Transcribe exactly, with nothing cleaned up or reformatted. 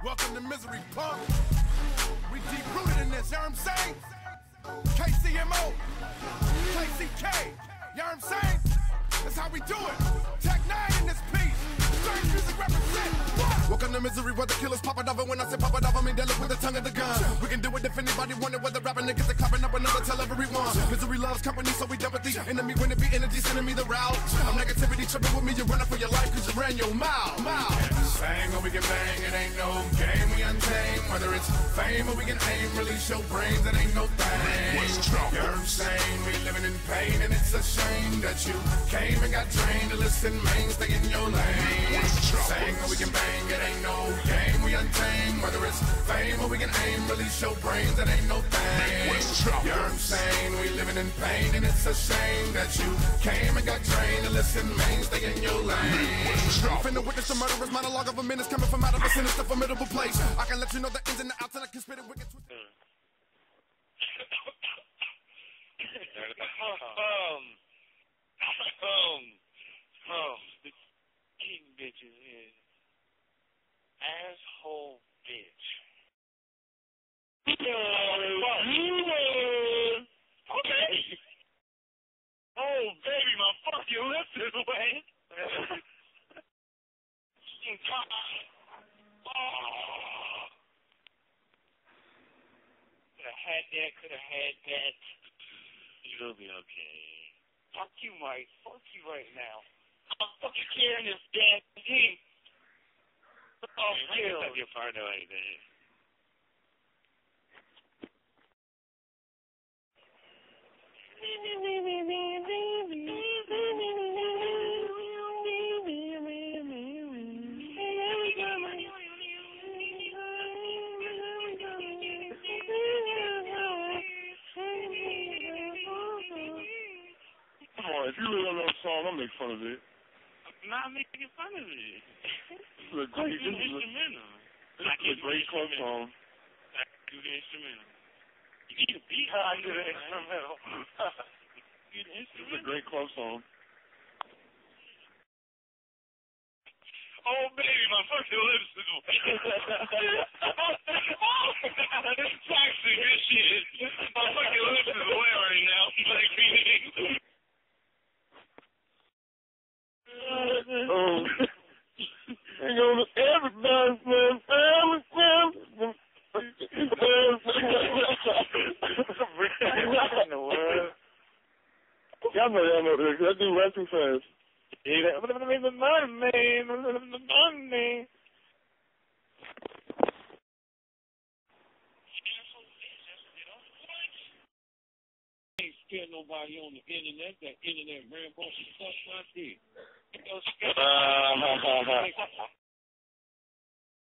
Welcome to misery, punk. We deep rooted in this, you know what I'm saying? K C M O, K C K, you know what I'm saying? That's how we do it. Tech nine in this piece. Straight music represent. What? Welcome to misery, where the killers pop it over. When I say pop it over, I mean dealing with the tongue of the gun. We can do it if anybody wanted, whether rapping niggas are clapping up another, tell everyone. Misery loves company, so we done with the enemy. When it be energy, sending me the route. I'm negativity tripping with me, you're running for your life, cause you ran your mouth. mouth. Bang or we can bang, it ain't no game, we untamed. Whether it's fame or we can aim, release your brains, it ain't no thing. You know what I'm saying? We living in pain, and it's a shame that you came and got trained to listen, main, stay in your lane. Saying or we can bang, it ain't no game, we untamed. Whether it's fame or we can aim, release your brains, it ain't no thing. You know what I'm saying? We living in pain, and it's a shame that you came and got trained to listen, main, stay in your lane. Finna witness the murderous monologue of a menace coming from out of a sinister, formidable place. I can let you know the ins and the outs, and I can spit it wicked. um, um, um, the king bitches is asshole bitch. Okay. Oh, baby, my fucking lips is wet. Oh. Could have had that, could have had that. You'll be okay. Fuck you, Mike. Fuck you right now. I'm fucking carrying this damn thing. Oh, hell. Your partner like that. If you really don't know the song, I'll make fun of it. I'm not making fun of it. This is a great, this is instrumental. This is a great club song. I do the instrumental. You need a beat. I do the instrumental. This is a great club song. Oh, baby, my fucking lips is It's toxic, this shit. My fucking lips is wet right now. Like, meaning. Oh, hang on, everybody, man, family, family. What in the world? Y'all know, y'all know this. That dude rap too fast. Yeah, but the money, the money. Ain't scared nobody on the internet. That internet rambunctious stuff like this.